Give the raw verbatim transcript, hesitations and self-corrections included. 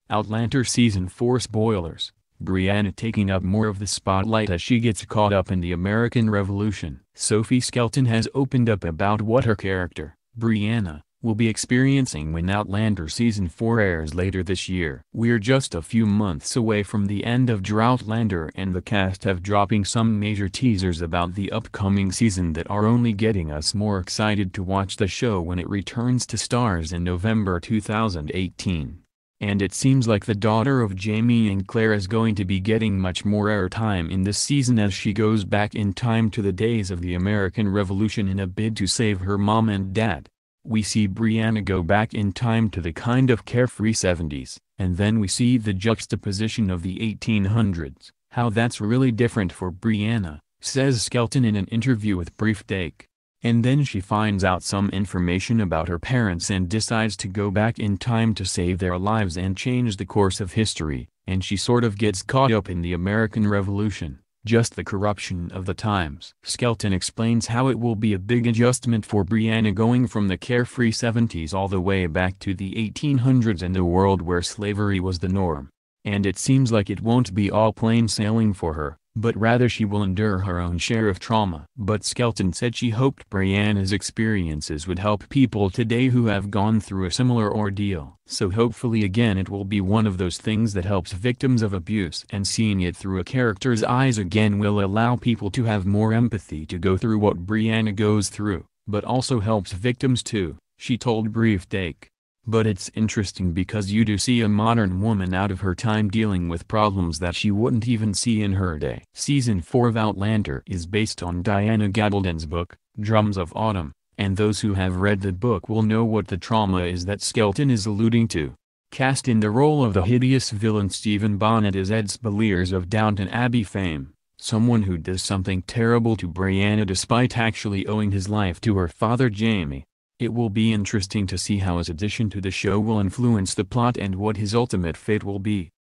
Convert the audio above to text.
Outlander Season four spoilers, Brianna taking up more of the spotlight as she gets caught up in the American Revolution. Sophie Skelton has opened up about what her character, Brianna, will be experiencing when Outlander Season four airs later this year. We're just a few months away from the end of Outlander, and the cast have dropping some major teasers about the upcoming season that are only getting us more excited to watch the show when it returns to stars in November two thousand eighteen. And it seems like the daughter of Jamie and Claire is going to be getting much more airtime in this season as she goes back in time to the days of the American Revolution in a bid to save her mom and dad. We see Brianna go back in time to the kind of carefree seventies, and then we see the juxtaposition of the eighteen hundreds, how that's really different for Brianna, says Skelton in an interview with Brief Take. And then she finds out some information about her parents and decides to go back in time to save their lives and change the course of history, and she sort of gets caught up in the American Revolution, just the corruption of the times. Skelton explains how it will be a big adjustment for Brianna going from the carefree seventies all the way back to the eighteen hundreds and a world where slavery was the norm. And it seems like it won't be all plain sailing for her, but rather she will endure her own share of trauma. But Skelton said she hoped Brianna's experiences would help people today who have gone through a similar ordeal. So hopefully again it will be one of those things that helps victims of abuse, and seeing it through a character's eyes again will allow people to have more empathy to go through what Brianna goes through, but also helps victims too, she told Brief Take. But it's interesting because you do see a modern woman out of her time dealing with problems that she wouldn't even see in her day. Season four of Outlander is based on Diana Gabaldon's book, Drums of Autumn, and those who have read the book will know what the trauma is that Skelton is alluding to. Cast in the role of the hideous villain Stephen Bonnet is Ed Spaliers of Downton Abbey fame, someone who does something terrible to Brianna despite actually owing his life to her father Jamie. It will be interesting to see how his addition to the show will influence the plot and what his ultimate fate will be.